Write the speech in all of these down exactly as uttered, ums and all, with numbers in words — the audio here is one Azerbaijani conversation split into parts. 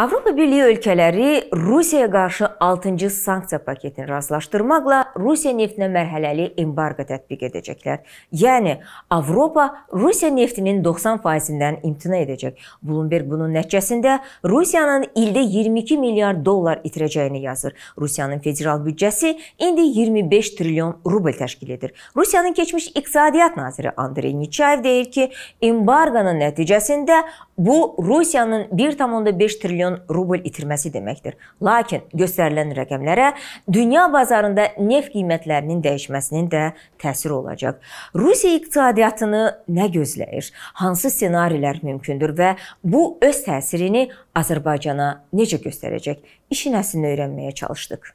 Avropa Birliği ölkələri Rusiyaya qarşı altıncı sanksiya paketini razılaşdırmaqla Rusiya neftinə mərhələli embargo tətbiq edəcəklər. Yəni, Avropa Rusiya neftinin doxsan faizindən imtina edəcək. Bloomberg bunun nəticəsində Rusiyanın ildə iyirmi iki milyar dollar itirəcəyini yazır. Rusiyanın federal büdcəsi indi iyirmi beş trilyon rubl təşkil edir. Rusiyanın keçmiş iqtisadiyyat naziri Andrey Nechayev deyir ki, embargonun nəticəsində bu Rusiyanın bir tam beş trilyon rubl itirməsi deməkdir. Lakin göstərilən rəqəmlərə dünya bazarında neft qiymətlərinin dəyişməsinin də təsiri olacaq. Rusiya iqtisadiyyatını nə gözləyir? Hansı ssenarilər mümkündür və bu öz təsirini Azərbaycana necə göstərəcək? İşin əslini öyrənməyə çalışdıq.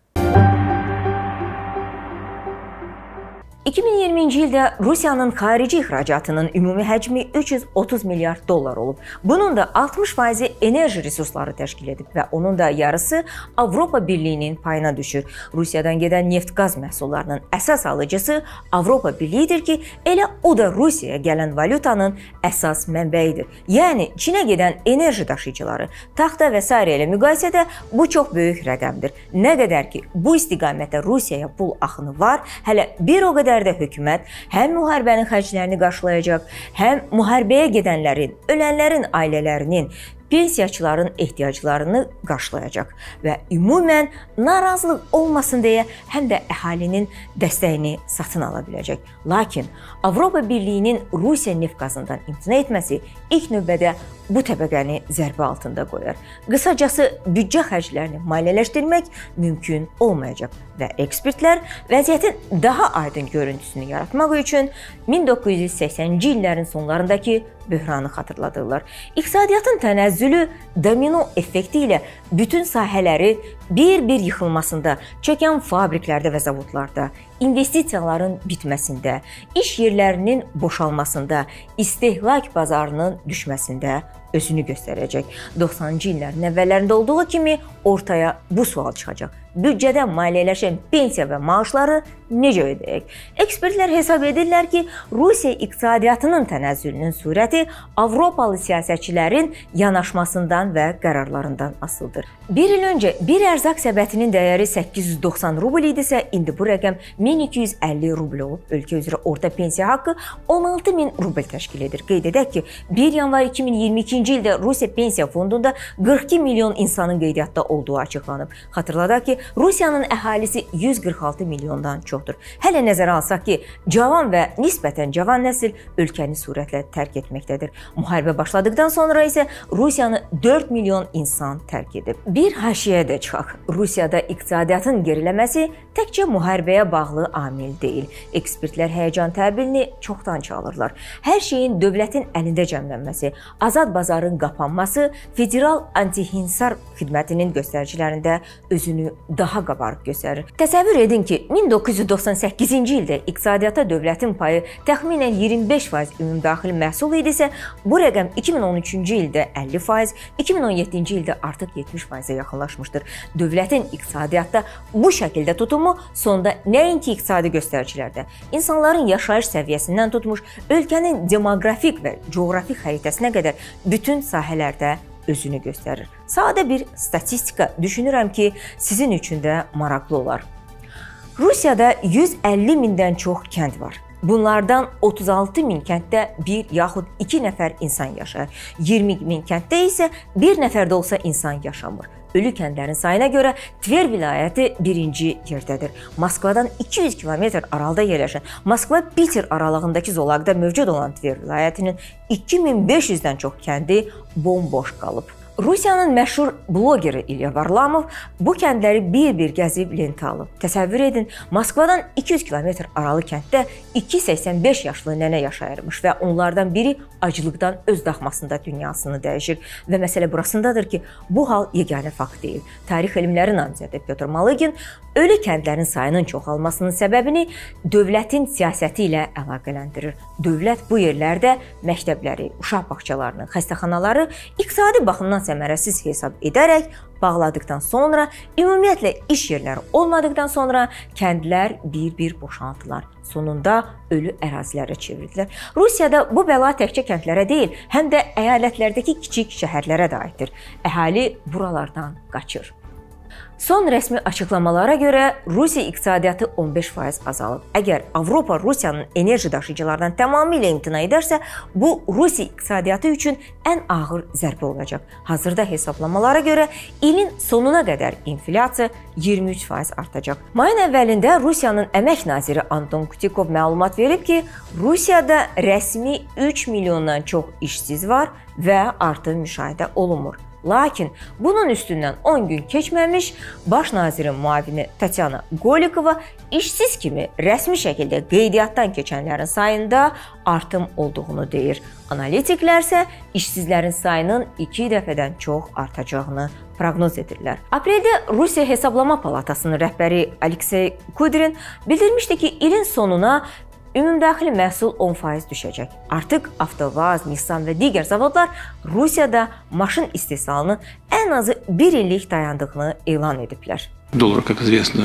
iki min iyirminci ildə Rusiyanın xarici ixracatının ümumi həcmi üç yüz otuz milyard dollar olub. Bunun da altmış faizi enerji resursları təşkil edib və onun da yarısı Avropa Birliyinin payına düşür. Rusiyadan gedən neft-qaz məhsullarının əsas alıcısı Avropa Birliyidir ki, elə o da Rusiyaya gələn valyutanın əsas mənbəyidir. Yəni, Çinə gedən enerji daşıyıcıları, taxta və s. ilə müqayisədə bu çox böyük rəqəmdir. Nə qədər ki, bu istiqamətdə Rusiyaya pul axını var, hələ bir o qədər də hökumət həm müharibənin xərclərini qarşılayacaq, həm müharibəyə gedənlərin, ölənlərin ailələrinin, pensiyaçıların ehtiyaclarını qarşılayacaq və ümumən narazılıq olmasın deyə həm də əhalinin dəstəyini satın ala biləcək. Lakin Avropa Birliyinin Rusiya neft qazından imtina etməsi ilk növbədə bu təbəqəni zərbə altında qoyar. Qısacası büdcə xərclərini maliyyələşdirmək mümkün olmayacaq və ekspertlər vəziyyətin daha aydın görüntüsünü yaratmaq üçün min doqquz yüz səksənci illərin sonlarındakı böhranı xatırladırlar. İqtisadiyyatın tənəzzülü domino effekti ilə bütün sahələrin bir-bir yıxılmasında, çökən fabriklərdə və zavodlarda, investisiyaların bitməsində, iş yerlərinin boşalmasında, istehlak bazarının düşməsində özünü göstərəcək. doxsanıncı illərin əvvəllərində olduğu kimi ortaya bu sual çıxacaq. Büdcədə maliyyələşən pensiya və maaşları necə ödəyək? Ekspertlər hesab edirlər ki, Rusiya iqtisadiyyatının tənəzzülünün surəti Avropalı siyasətçilərin yanaşmasından və qərarlarından asılıdır. Bir il öncə bir ərzaq səbətinin dəyəri səkkiz yüz doxsan rubl idisə, indi bu rəqəm min iki yüz əlli rubl olub. Ölkə üzrə orta pensiya haqqı on altı min rubl təşkil edir. Qeyd edək ki, bir yanvar iki min iyirmi ikinci ildə Rusiya pensiya fondunda qırx iki milyon insanın qeydiyyatda olduğu açıqlanıb. Xatırladaq ki, Rusiyanın əhalisi yüz qırx altı milyondan çoxdur. Hələ nəzərə alsaq ki, cavan və nisbətən cavan nəsil ölkəni sürətlə tərk etməkdədir. Müharibə başladıqdan sonra isə Rusiyanı dörd milyon insan tərk edib. Bir haşiyə də çıxaq. Rusiyada iqtisadiyyatın geriləməsi təkcə müharibəyə bağlı amil deyil. Ekspertlər həyəcan təbirini çoxdan çalırlar. Hər şeyin dövlətin əlində cəmlənməsi, azad bazarın qapanması federal antihinsar xidmətinin göstəricilərində özünü daha qabarıq göstərir. Təsəvvür edin ki, min doqquz yüz doxsan səkkizinci ildə iqtisadiyyata dövlətin payı təxminən iyirmi beş faiz ümumdaxili məhsul idisə, bu rəqəm iki min on üçüncü ildə əlli faiz, iki min on yeddinci ildə artıq yetmiş faizə yaxınlaşmışdır. Dövlətin iqtisadiyyatda bu şəkildə tutumu sonda nəinki iqtisadi göstəricilərdə, insanların yaşayış səviyyəsindən tutmuş, ölkənin demoqrafik və coğrafik xəritəsinə qədər bütün sahələrdə özünü göstərir. Sadə bir statistika düşünürəm ki, sizin üçün də maraqlı olar. Rusiyada yüz əlli mindən çox kənd var. Bunlardan otuz altı min kənddə bir yaxud iki nəfər insan yaşayır. iyirmi min kənddə isə bir nəfər də olsa insan yaşamır. Ölü kəndlərin sayına görə Tver vilayəti birinci yerdədir. Moskvadan iki yüz kilometr aralıda yerləşən Moskva-Piter aralığındakı zolaqda mövcud olan Tver vilayətinin iki min beş yüzdən çox kəndi bomboş qalıb. Rusiyanın məşhur blogeri İlya Varlamov bu kəndləri bir-bir gəzib lentə alıb. Təsəvvür edin, Moskvadan iki yüz kilometr aralı kənddə iki səksən beş yaşlı nənə yaşayırmış və onlardan biri acılıqdan öz daxmasında dünyasını dəyişir. Və məsələ burasındadır ki, bu hal yeganə fakt deyil. Tarix elmləri namizədi Pyotr Malygin ölü kəndlərin sayının çoxalmasının səbəbini dövlətin siyasəti ilə əlaqələndirir. Dövlət bu yerlərdə məktəbləri, uşaq bağçalarını, xəstəxanaları iqtisadi baxımdan səmərəsiz hesab edərək bağladıqdan sonra, ümumiyyətlə iş yerləri olmadıqdan sonra kəndlər bir-bir boşaltılar. Sonunda ölü ərazilərə çevrildilər. Rusiyada bu bəla təkcə kəndlərə deyil, həm də əyalətlərdəki kiçik şəhərlərə də aiddir. Əhali buralardan qaçır. Son rəsmi açıqlamalara görə Rusiya iqtisadiyyatı on beş faiz azalıb. Əgər Avropa Rusiyanın enerji daşıyıcılardan tamamilə imtina edərsə, bu Rusiya iqtisadiyyatı üçün ən ağır zərbə olacaq. Hazırda hesablamalara görə ilin sonuna qədər inflyasiya iyirmi üç faiz artacaq. Mayın əvvəlində Rusiyanın əmək naziri Anton Kutikov məlumat verib ki, Rusiyada rəsmi üç milyondan çox işsiz var və artım müşahidə olunmur. Lakin bunun üstündən on gün keçməmiş baş nazirin müavini Tatyana Golikova işsiz kimi rəsmi şəkildə qeydiyyatdan keçənlərin sayında artım olduğunu deyir. Analitiklər isə işsizlərin sayının iki dəfədən çox artacağını proqnoz edirlər. Apreldə Rusiya Hesablama Palatasının rəhbəri Aleksey Kudrin bildirmişdi ki, ilin sonuna ümumdaxili məhsul on faiz düşəcək. Artıq Avtovaz, Nissan və digər zavodlar Rusiyada maşın istehsalının ən azı bir illik dayandığını elan ediblər. Dollar, как известно,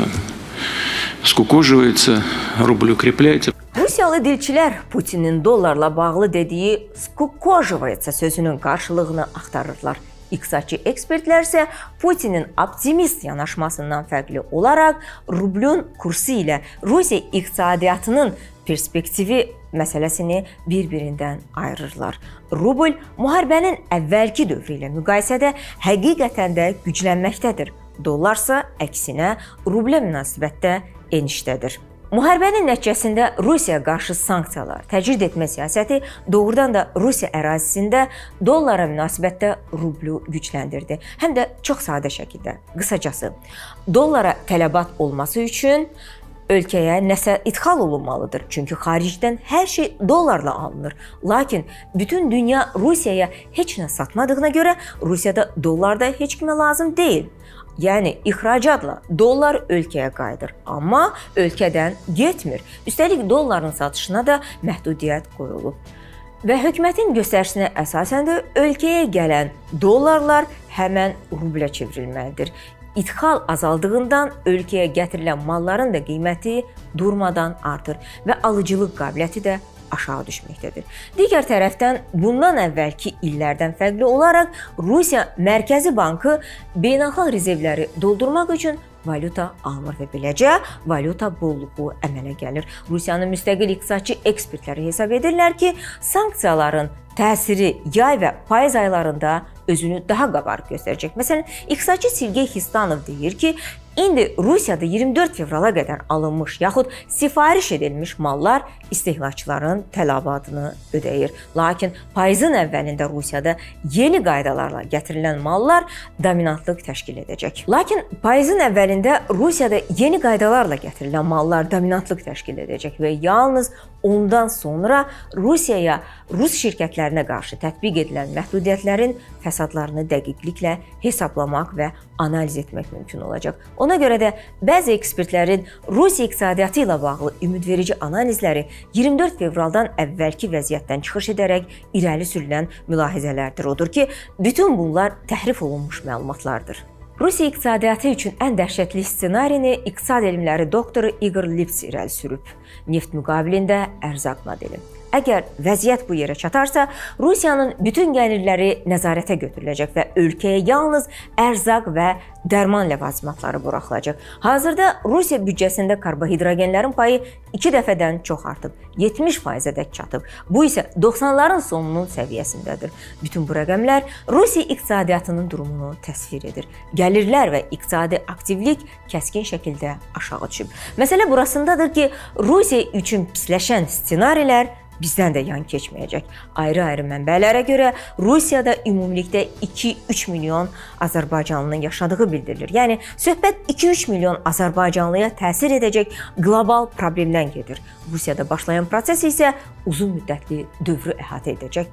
скукоживается, рубль укрепляется. Rusiyalı dilçilər Putinin dollarla bağlı dediyi "skukojivayetsa" sözünün qarşılığını axtarırlar. İqtisadçı ekspertlər isə Putinin optimist yanaşmasından fərqli olaraq rublun kursu ilə Rusiya iqtisadiyyatının perspektivi məsələsini bir-birindən ayırırlar. Rubl müharibənin əvvəlki dövrü ilə müqayisədə həqiqətən də güclənməkdədir. Dollarsa əksinə rublə münasibətdə enişdədir. Müharibənin nəticəsində Rusiyaya qarşı sanksiyalar təcrid etmə siyasəti doğrudan da Rusiya ərazisində dollara münasibətdə rublu gücləndirdi. Həm də çox sadə şəkildə. Qısacası, dollara tələbat olması üçün ölkəyə nəsə idxal olunmalıdır. Çünki xaricdən hər şey dollarla alınır. Lakin bütün dünya Rusiyaya heç nə satmadığına görə Rusiyada dollar da heç kimə lazım deyil. Yəni ixracatla dollar ölkəyə qayıdır, amma ölkədən getmir. Üstəlik dolların satışına da məhdudiyyət qoyulub. Və hökumətin göstərişinə əsasən də ölkəyə gələn dollarlar həmən rublə çevrilməlidir. İdxal azaldığından ölkəyə gətirilən malların da qiyməti durmadan artır və alıcılıq qabiliyyəti də aşağı düşməkdədir. Digər tərəfdən, bundan əvvəlki illərdən fərqli olaraq Rusiya Mərkəzi Bankı beynəlxalq rezervləri doldurmaq üçün valyuta almır və beləcə valyuta bolluğu əmələ gəlir. Rusiyanın müstəqil iqtisadçı ekspertləri hesab edirlər ki, sanksiyaların təsiri yay və payız aylarında özünü daha qabarıq göstərəcək. Məsələn, iqtisadçı Sergey Histanov deyir ki, indi Rusiyada iyirmi dörd fevrala qədər alınmış yaxud sifariş edilmiş mallar istehlakçıların tələbatını ödəyir. Lakin payızın əvvəlində Rusiyada yeni qaydalarla gətirilən mallar dominantlıq təşkil edəcək. Lakin payızın əvvəlində Rusiyada yeni qaydalarla gətirilən mallar dominantlıq təşkil edəcək və yalnız ondan sonra Rusiyaya, Rus şirkətlərinə qarşı tətbiq edilən məhdudiyyətlərin fəsadlarını dəqiqliklə hesablamaq və analiz etmək mümkün olacaq. Ona görə də bəzi ekspertlərin Rusiya iqtisadiyyatı ilə bağlı ümidverici analizləri iyirmi dörd fevraldan əvvəlki vəziyyətdən çıxış edərək irəli sürülən mülahizələrdir. Odur ki, bütün bunlar təhrif olunmuş məlumatlardır. Rusiya iqtisadiyyatı üçün ən dəhşətli ssenarini iqtisad elmləri doktoru Igor Lips irəli sürüb. Neft müqabilində ərzaq modeli. Əgər vəziyyət bu yerə çatarsa, Rusiyanın bütün gəlirləri nəzarətə götürüləcək və ölkəyə yalnız ərzaq və dərman ləvazimatları buraxılacaq. Hazırda Rusiya büdcəsində karbohidrogenlərin payı iki dəfədən çox artıb, yetmiş faizədək çatıb. Bu isə doxsanların sonunun səviyyəsindədir. Bütün bu rəqəmlər Rusiya iqtisadiyyatının durumunu təsvir edir. Gəlirlər və iqtisadi aktivlik kəskin şəkildə aşağı düşüb. Məsələ burasındadır ki, Rusiya üçün pisləşən ssenarilər bizdən də yan keçməyəcək. Ayrı-ayrı mənbələrə görə Rusiyada ümumilikdə iki üç milyon Azərbaycanlının yaşadığı bildirilir. Yəni, söhbət iki üç milyon Azərbaycanlıya təsir edəcək qlobal problemdən gedir. Rusiyada başlayan proses isə uzun müddətli dövrü əhatə edəcək bir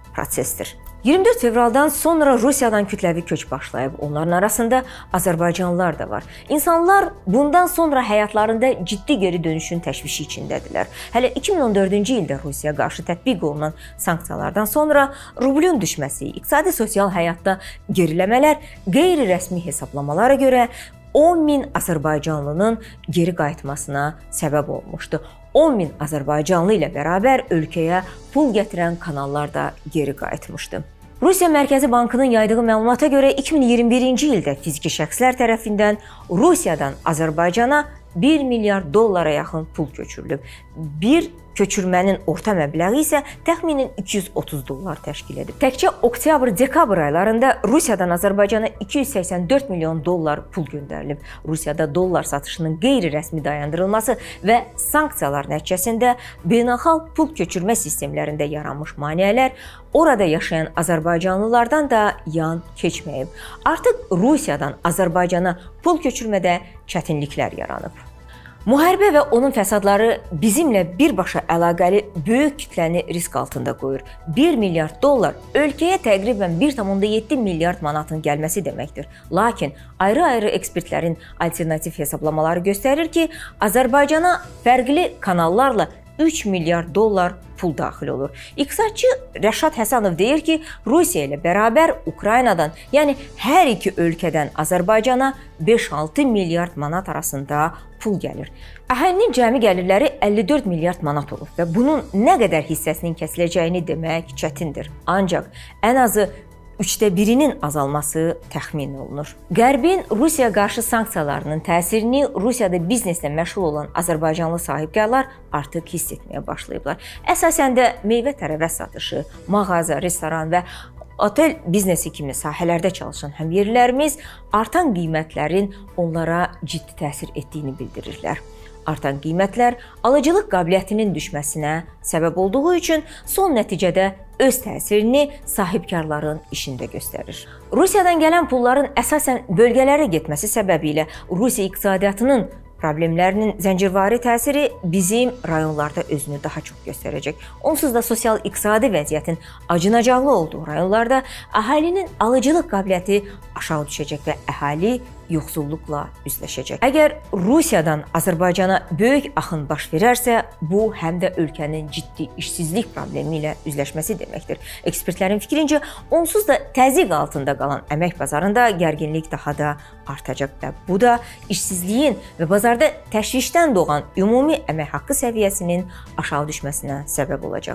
prosesdir. iyirmi dörd fevraldan sonra Rusiyadan kütləvi köç başlayıb. Onların arasında Azərbaycanlılar da var. İnsanlar bundan sonra həyatlarında ciddi geri dönüşün təşvişi içindədirlər. Hələ iki min on dördüncü ildə Rusiyaya qarşı tətbiq olunan sanksiyalardan sonra rublun düşməsi, iqtisadi sosial həyatda geriləmələr qeyri-rəsmi hesablamalara görə on min Azərbaycanlının geri qayıtmasına səbəb olmuşdu. on min Azərbaycanlı ilə bərabər ölkəyə pul gətirən kanallar da geri qayıtmışdı. Rusiya Mərkəzi Bankının yaydığı məlumata görə iki min iyirmi birinci ildə fiziki şəxslər tərəfindən Rusiyadan Azərbaycana bir milyard dollara yaxın pul köçürülüb. Bir köçürmənin orta məbləği isə təxminən iki yüz otuz dollar təşkil edib. Təkcə oktyabr-dekabr aylarında Rusiyadan Azərbaycana iki yüz səksən dörd milyon dollar pul göndərilib. Rusiyada dollar satışının qeyri-rəsmi dayandırılması və sanksiyalar nəticəsində beynəlxalq pul köçürmə sistemlərində yaranmış maneələr orada yaşayan Azərbaycanlılardan da yan keçməyib. Artıq Rusiyadan Azərbaycana pul köçürmədə çətinliklər yaranıb. Müharibə və onun fəsadları bizimlə birbaşa əlaqəli böyük kütləni risk altında qoyur. bir milyard dollar ölkəyə təqribən bir tam yeddi milyard manatın gəlməsi deməkdir. Lakin ayrı-ayrı ekspertlərin alternativ hesablamaları göstərir ki, Azərbaycana fərqli kanallarla üç milyard dollar pul daxil olur. İqtisadçı Rəşad Həsənov deyir ki, Rusiya ilə bərabər Ukraynadan, yəni hər iki ölkədən Azərbaycana beş altı milyard manat arasında pul gəlir. Əhalinin cəmi gəlirləri əlli dörd milyard manat olub və bunun nə qədər hissəsinin kəsiləcəyini demək çətindir. Ancaq ən azı üçdə birinin azalması təxmin olunur. Qərbin Rusiyaya qarşı sanksiyalarının təsirini Rusiyada bizneslə məşğul olan Azərbaycanlı sahibkarlar artıq hiss etməyə başlayıblar. Əsasən də meyvə-tərəvəz satışı, mağaza, restoran və otel biznesi kimi sahələrdə çalışan həmyerlilərimiz artan qiymətlərin onlara ciddi təsir etdiyini bildirirlər. Artan qiymətlər alıcılıq qabiliyyətinin düşməsinə səbəb olduğu üçün son nəticədə öz təsirini sahibkarların işində göstərir. Rusiyadan gələn pulların əsasən bölgələrə getməsi səbəbilə Rusiya iqtisadiyyatının problemlərinin zəncirvari təsiri bizim rayonlarda özünü daha çox göstərəcək. Onsuz da sosial-iqtisadi vəziyyətin acınacaqlı olduğu rayonlarda əhalinin alıcılıq qabiliyyəti aşağı düşəcək və əhali yoxsulluqla üzləşəcək. Əgər Rusiyadan Azərbaycana böyük axın baş verərsə, bu həm də ölkənin ciddi işsizlik problemi ilə üzləşməsi deməkdir. Ekspertlərin fikrincə, onsuz da təzyiq altında qalan əmək bazarında gərginlik daha da artacaq və bu da işsizliyin və bazarda təşvişdən doğan ümumi əmək haqqı səviyyəsinin aşağı düşməsinə səbəb olacaq.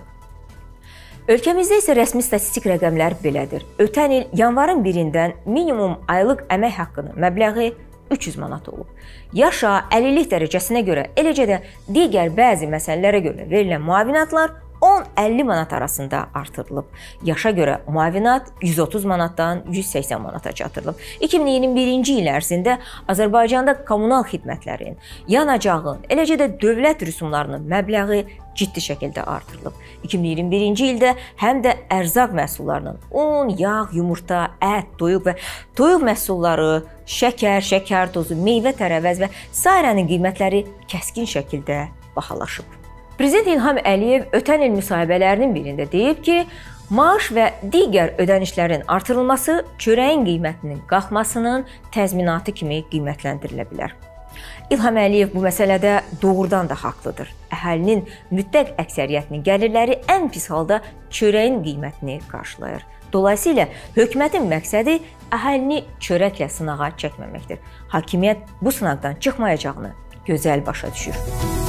Ölkəmizdə isə rəsmi statistik rəqəmlər belədir. Ötən il yanvarın birindən minimum aylıq əmək haqqının məbləği üç yüz manat olub. Yaşa, əlillik dərəcəsinə görə, eləcə də digər bəzi məsələlərə görə verilən müavinatlar on əlli manat arasında artırılıb. Yaşa görə müavinat yüz otuz manatdan yüz səksən manata çatdırılıb. iki min iyirmi birinci il ərzində Azərbaycanda kommunal xidmətlərin, yanacağın, eləcə də dövlət rüsumlarının məbləği ciddi şəkildə artırılıb. iki min iyirmi birinci ildə həm də ərzaq məhsullarının un, yağ, yumurta, ət, toyuq və toyuq məhsulları, şəkər, şəkər tozu, meyvə-tərəvəz və sairənin qiymətləri kəskin şəkildə bahalaşıb. Prezident İlham Əliyev ötən il müsahibələrinin birində deyib ki, maaş və digər ödənişlərin artırılması çörəyin qiymətinin qalxmasının təzminatı kimi qiymətləndirilə bilər. İlham Əliyev bu məsələdə doğrudan da haqlıdır. Əhalinin mütləq əksəriyyətinin gəlirləri ən pis halda çörəyin qiymətini qarşılayır. Dolayısıyla hökumətin məqsədi əhalini çörəklə sınağa çəkməməkdir. Hakimiyyət bu sınaqdan çıxmayacağını gözəl başa düşür.